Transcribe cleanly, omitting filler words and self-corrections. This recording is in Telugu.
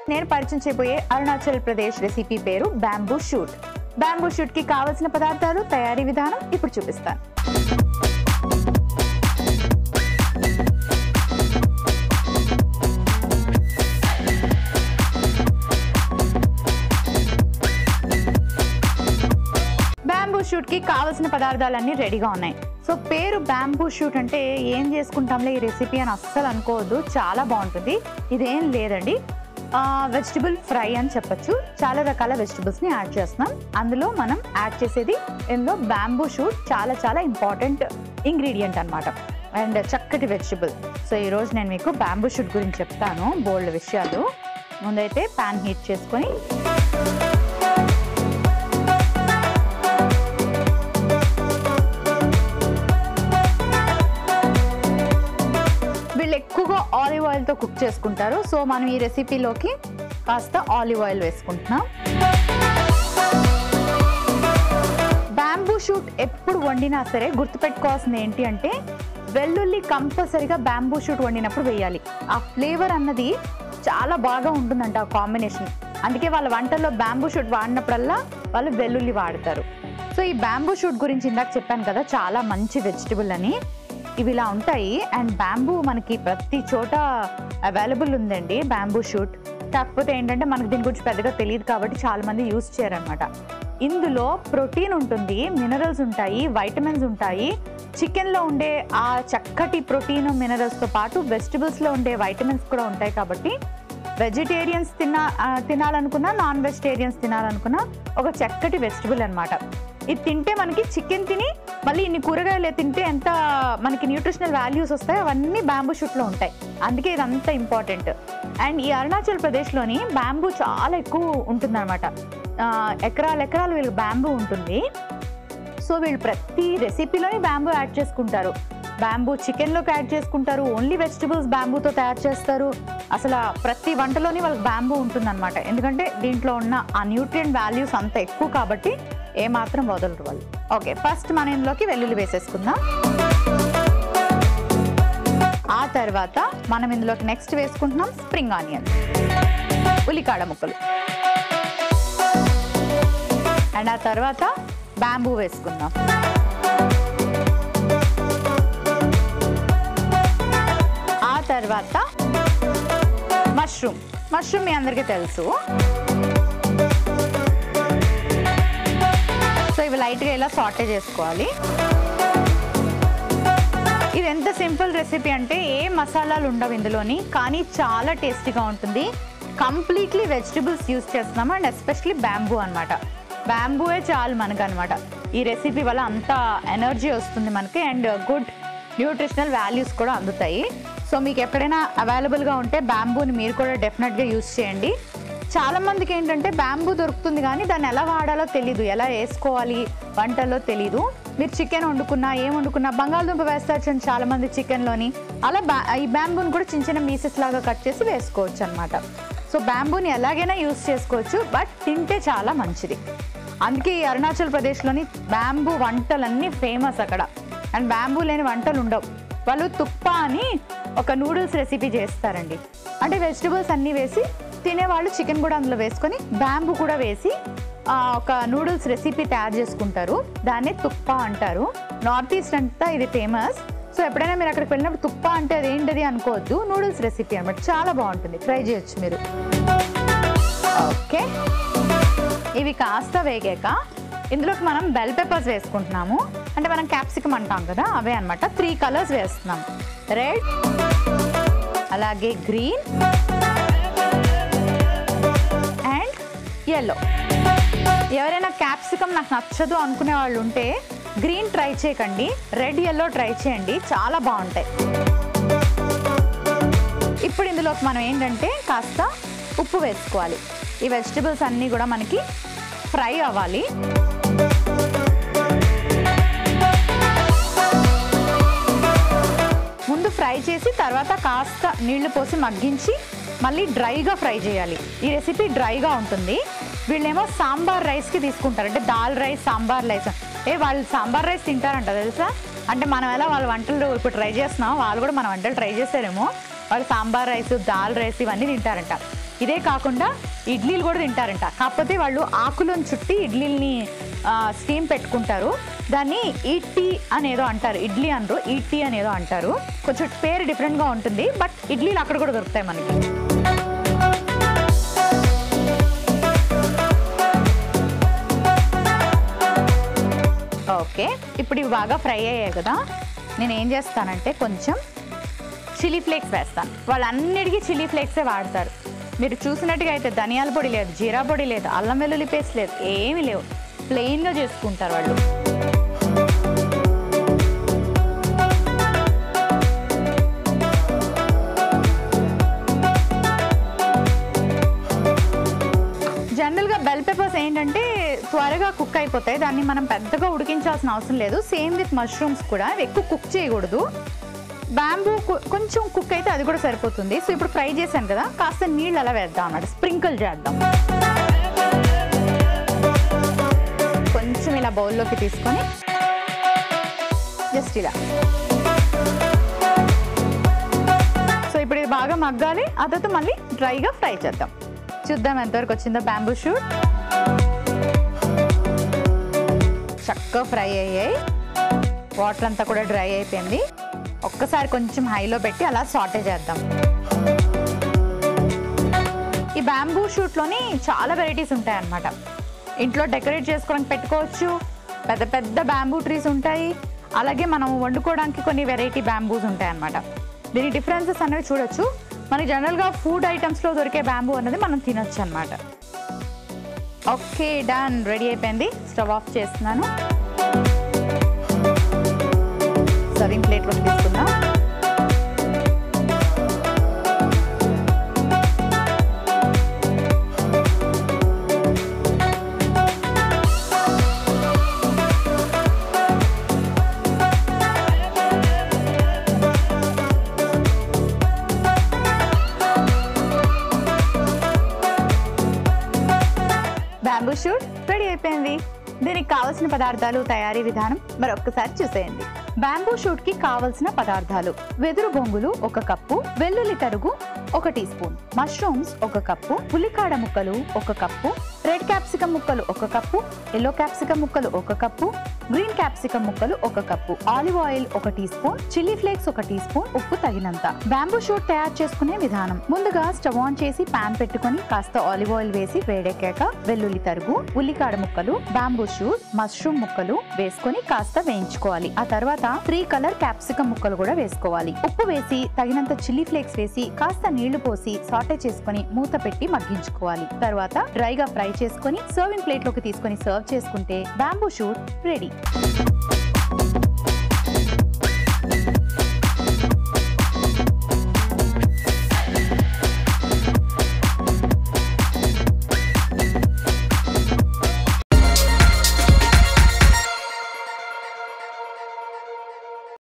నేను పరిచయం చేయబోయే అరుణాచల్ ప్రదేశ్ రెసిపీ పేరు బ్యాంబూ షూట్. బ్యాంబూ షూట్ కి కావాల్సిన పదార్థాలు, తయారీ విధానం ఇప్పుడు చూపిస్తాను. బ్యాంబూ షూట్ కి కావాల్సిన పదార్థాలన్నీ రెడీగా ఉన్నాయి. సో పేరు బ్యాంబూ షూట్ అంటే ఏం చేసుకుంటాంలే ఈ రెసిపీ అని అస్సలు అనుకోవద్దు, చాలా బాగుంటుంది. ఇదేం లేదండి, వెజిటబుల్ ఫ్రై అని చెప్పొచ్చు. చాలా రకాల వెజిటబుల్స్ని యాడ్ చేస్తున్నాం. అందులో మనం యాడ్ చేసేది ఇందులో బ్యాంబూ షూట్ చాలా చాలా ఇంపార్టెంట్ ఇంగ్రీడియంట్ అనమాట, అండ్ చక్కటి వెజిటబుల్. సో ఈరోజు నేను మీకు బ్యాంబూ షూట్ గురించి చెప్తాను, బోల్డ్ విషయాలు. ముందైతే ప్యాన్ హీట్ చేసుకొని ఎక్కువగా ఆలివ్ ఆయిల్తో కుక్ చేసుకుంటారు. సో మనం ఈ రెసిపీలోకి కాస్త ఆలివ్ ఆయిల్ వేసుకుంటున్నాం. బ్యాంబూ షూట్ ఎప్పుడు వండినా సరే గుర్తుపెట్టుకోవాల్సింది ఏంటి అంటే వెల్లుల్లి కంపల్సరీగా బ్యాంబూ షూట్ వండినప్పుడు వేయాలి. ఆ ఫ్లేవర్ అన్నది చాలా బాగా ఉంటుందంట ఆ కాంబినేషన్. అందుకే వాళ్ళ వంటల్లో బ్యాంబూ షూట్ వాడినప్పుడల్లా వాళ్ళు వెల్లుల్లి వాడతారు. సో ఈ బ్యాంబూ షూట్ గురించి ఇందాక చెప్పాను కదా, చాలా మంచి వెజిటబుల్ అని. ఇవి ఇలా ఉంటాయి, అండ్ బ్యాంబూ మనకి ప్రతి చోట అవైలబుల్ ఉందండి బ్యాంబూ షూట్. కాకపోతే ఏంటంటే మనకు దీని గురించి పెద్దగా తెలియదు కాబట్టి చాలా మంది యూజ్ చేయరనమాట. ఇందులో ప్రోటీన్ ఉంటుంది, మినరల్స్ ఉంటాయి, వైటమిన్స్ ఉంటాయి. చికెన్లో ఉండే ఆ చక్కటి ప్రోటీన్ మినరల్స్తో పాటు వెజిటబుల్స్లో ఉండే వైటమిన్స్ కూడా ఉంటాయి. కాబట్టి వెజిటేరియన్స్ తినాలనుకున్నా, నాన్ వెజిటేరియన్స్ తినాలనుకున్నా ఒక చక్కటి వెజిటబుల్ అనమాట. ఇది తింటే మనకి చికెన్ తిని మళ్ళీ ఇన్ని కూరగాయలు తింటే ఎంత మనకి న్యూట్రిషనల్ వాల్యూస్ వస్తాయో అవన్నీ బ్యాంబూ షూట్లో ఉంటాయి. అందుకే ఇది అంత ఇంపార్టెంట్. అండ్ ఈ అరుణాచల్ ప్రదేశ్లోని బ్యాంబూ చాలా ఎక్కువ ఉంటుందన్నమాట. ఎకరాలు వీళ్ళకి బ్యాంబూ ఉంటుంది. సో వీళ్ళు ప్రతి రెసిపీలోని బ్యాంబూ యాడ్ చేసుకుంటారు. బ్యాంబూ చికెన్లోకి యాడ్ చేసుకుంటారు, ఓన్లీ వెజిటబుల్స్ బ్యాంబూతో తయారు చేస్తారు. అసలు ప్రతి వంటలోని వాళ్ళకి బ్యాంబూ ఉంటుందన్నమాట. ఎందుకంటే దీంట్లో ఉన్న ఆ న్యూట్రియంట్ వాల్యూస్ అంత ఎక్కువ కాబట్టి ఏమాత్రం వదలరు వాళ్ళు. ఓకే, ఫస్ట్ మనం ఇందులోకి వెల్లుల్లి వేసేసుకుందాం. ఆ తర్వాత మనం ఇందులోకి నెక్స్ట్ వేసుకుంటున్నాం స్ప్రింగ్ ఆనియన్, ఉల్లికాడ ముక్కలు. అండ్ ఆ తర్వాత బ్యాంబూ వేసుకుందాం. ఆ తర్వాత మష్రూమ్ మీ అందరికీ తెలుసు. సో ఇవి లైట్గా ఇలా సాటే చేసుకోవాలి. ఇది ఎంత సింపుల్ రెసిపీ అంటే ఏ మసాలాలు ఉండవు ఇందులోని, కానీ చాలా టేస్టీగా ఉంటుంది. కంప్లీట్లీ వెజిటబుల్స్ యూజ్ చేస్తున్నాము, అండ్ ఎస్పెషలీ బ్యాంబూ అనమాట. బ్యాంబూయే చాలు మనకు అనమాట. ఈ రెసిపీ వల్ల అంత ఎనర్జీ వస్తుంది మనకి, అండ్ గుడ్ న్యూట్రిషనల్ వాల్యూస్ కూడా అందుతాయి. సో మీకు ఎక్కడైనా అవైలబుల్గా ఉంటే బ్యాంబూని మీరు కూడా డెఫినెట్గా యూజ్ చేయండి. చాలామందికి ఏంటంటే బ్యాంబూ దొరుకుతుంది కానీ దాన్ని ఎలా వాడాలో తెలీదు, ఎలా వేసుకోవాలి వంటల్లో తెలీదు. మీరు చికెన్ వండుకున్నా, ఏం వండుకున్నా బంగాళదుంప వేస్తారు చూడండి చాలామంది చికెన్లోని, అలా ఈ బ్యాంబూని కూడా చిన్న చిన్న పీసెస్ లాగా కట్ చేసి వేసుకోవచ్చు అనమాట. సో బ్యాంబూని ఎలాగైనా యూజ్ చేసుకోవచ్చు, బట్ తింటే చాలా మంచిది. అందుకే ఈ అరుణాచల్ ప్రదేశ్లోని బ్యాంబూ వంటలన్నీ ఫేమస్ అక్కడ. అండ్ బ్యాంబూ లేని వంటలు ఉండవు. వాళ్ళు తుప్పా అని ఒక నూడిల్స్ రెసిపీ చేస్తారండి. అంటే వెజిటబుల్స్ అన్నీ వేసి తినేవాళ్ళు చికెన్ కూడా అందులో వేసుకొని బ్యాంబూ కూడా వేసి ఒక నూడిల్స్ రెసిపీ తయారు చేసుకుంటారు. దాన్నే తుప్పా అంటారు. నార్త్ ఈస్ట్ అంతా ఇది ఫేమస్. సో ఎప్పుడైనా మీరు అక్కడికి వెళ్ళినప్పుడు తుప్పా అంటే అదేంటది అనుకోవద్దు, నూడిల్స్ రెసిపీ అనమాట. చాలా బాగుంటుంది, ట్రై చేయొచ్చు మీరు. ఓకే, ఇవి కాస్త వేగాక ఇందులోకి మనం బెల్ పెప్పర్స్ వేసుకుంటున్నాము. అంటే మనం క్యాప్సికమ్ అంటాం కదా, అవే అనమాట. 3 కలర్స్ వేస్తున్నాం, రెడ్, అలాగే గ్రీన్ అండ్ yellow. ఎవరైనా క్యాప్సికమ్ నాకు నచ్చదు అనుకునే వాళ్ళు ఉంటే గ్రీన్ ట్రై చేయకండి, రెడ్ yellow ట్రై చేయండి, చాలా బాగుంటాయి. ఇప్పుడు ఇందులోకి మనం ఏంటంటే కాస్త ఉప్పు వేసుకోవాలి. ఈ వెజిటబుల్స్ అన్నీ కూడా మనకి ఫ్రై అవ్వాలి. ముందు ఫ్రై చేసి తర్వాత కాస్త నీళ్లు పోసి మగ్గించి మళ్ళీ డ్రైగా ఫ్రై చేయాలి. ఈ రెసిపీ డ్రైగా ఉంటుంది. వీళ్ళేమో సాంబార్ రైస్కి తీసుకుంటారు, అంటే దాల్ రైస్, సాంబార్ రైస్. వాళ్ళు సాంబార్ రైస్ తింటారంట తెలుసా. అంటే మనం ఎలా వాళ్ళ వంటలు ఇప్పుడు ట్రై చేస్తున్నాం, వాళ్ళు కూడా మన వంటలు ట్రై చేస్తారేమో. వాళ్ళు సాంబార్ రైస్, దాల్ రైస్ ఇవన్నీ తింటారంట. ఇదే కాకుండా ఇడ్లీలు కూడా తింటారంట. కాకపోతే వాళ్ళు ఆకులను చుట్టి ఇడ్లీని స్టీమ్ పెట్టుకుంటారు. దాన్ని ఈటీ అనేదో అంటారు, ఇడ్లీ అనరు, ఈటీ అనేదో అంటారు. కొంచెం పేరు డిఫరెంట్గా ఉంటుంది, బట్ ఇడ్లీలు అక్కడ కూడా దొరుకుతాయి మనకి. ఓకే, ఇప్పుడు ఇవి బాగా ఫ్రై అయ్యాయి కదా, నేను ఏం చేస్తానంటే కొంచెం చిల్లీ ఫ్లేక్స్ వేస్తాను. వాళ్ళన్నిటికీ చిల్లీ ఫ్లేక్సే వాడతారు. మీరు చూసినట్టుగా అయితే ధనియాల పొడి లేదు, జీరా పొడి లేదు, అల్లం వెల్లుల్లి పేస్ట్ లేదు, ఏమీ లేవు. ప్లెయిన్గా చేసుకుంటారు వాళ్ళు. జనరల్గా బెల్ పెప్పర్స్ ఏంటంటే త్వరగా కుక్ అయిపోతాయి, దాన్ని మనం పెద్దగా ఉడికించాల్సిన అవసరం లేదు. సేమ్ విత్ మష్రూమ్స్ కూడా ఎక్కువ కుక్ చేయకూడదు. బ్యాంబూ కొంచెం కుక్ అయితే అది కూడా సరిపోతుంది. సో ఇప్పుడు ఫ్రై చేశాను కదా, కాస్త నీళ్ళు అలా వేద్దాం అన్నమాట, స్ప్రింకిల్ చేద్దాం. కొంచెం ఇలా బౌల్లోకి తీసుకొని జస్ట్ ఇలా. సో ఇప్పుడు ఇది బాగా మగ్గాలి, ఆ తర్వాత మళ్ళీ డ్రైగా ఫ్రై చేద్దాం. చూద్దాం ఎంతవరకు వచ్చిందో బ్యాంబూ షూట్. చక్కగా ఫ్రై అయ్యాయి, వాటర్ అంతా కూడా డ్రై అయిపోయింది. ఒక్కసారి కొంచెం హైలో పెట్టి అలా సాటే చేద్దాం. ఈ బ్యాంబూ షూట్లోని చాలా వెరైటీస్ ఉంటాయి అన్నమాట. ఇంట్లో డెకరేట్ చేసుకోవడానికి పెట్టుకోవచ్చు, పెద్ద పెద్ద బ్యాంబూ ట్రీస్ ఉంటాయి, అలాగే మనం వండుకోవడానికి కొన్ని వెరైటీ బ్యాంబూస్ ఉంటాయి అన్నమాట. దీని డిఫరెన్సెస్ అనేవి చూడొచ్చు. మనకి జనరల్గా ఫుడ్ ఐటమ్స్లో దొరికే బ్యాంబూ అన్నది మనం తినొచ్చు అన్నమాట. ఓకే, డన్, రెడీ అయిపోయింది. స్టవ్ ఆఫ్ చేస్తున్నాను. సర్వింగ్ ప్లేట్లోకి తీసుకుందాం. బ్యాంబూ షూట్ రెడీ అయిపోయింది. దీనికి కావలసిన పదార్థాలు, తయారీ విధానం మరొకసారి చూసేయండి. బ్యాంబూ షూట్ కి కావలసిన పదార్థాలు: వెదురు బొంగులు 1 కప్పు, వెల్లుల్లి తరుగు 1 టీ స్పూన్, మష్రూమ్స్ 1 కప్పు, ఉల్లికాడ ముక్కలు 1 కప్పు, రెడ్ క్యాప్సికం ముక్కలు 1 కప్పు, ఎల్లో క్యాప్సికం ముక్కలు 1 కప్పు, గ్రీన్ క్యాప్సికం ముక్కలు 1 cup, olive oil 1 teaspoon, chilli flakes 1 teaspoon, ఉప్పు తగినంత. బ్యాంబూ షూట్ తయారు చేసుకునే విధానం: ముందుగా స్టవ్ ఆన్ చేసి పాన్ పెట్టుకొని కాస్త ఆలివ్ ఆయిల్ వేసి వేడెక్కాక వెల్లుల్లి తరుగు, ఉల్లికాడ ముక్కలు, బ్యాంబూ షూట్, మష్రూమ్ ముక్కలు వేసుకొని కాస్త వేయించుకోవాలి. ఆ తర్వాత 3 కలర్ క్యాప్సికం ముక్కలు కూడా వేసుకోవాలి. ఉప్పు వేసి తగినంత చిల్లీ ఫ్లేక్స్ వేసి కాస్త నీళ్లు పోసి సాటే చేసుకొని మూత పెట్టి మగ్గించుకోవాలి. తర్వాత డ్రైగా ఫ్రై చేసుకొని సర్వింగ్ ప్లేట్ లోకి తీసుకొని సర్వ్ చేసుకుంటే బ్యాంబూ షూట్ రెడీ.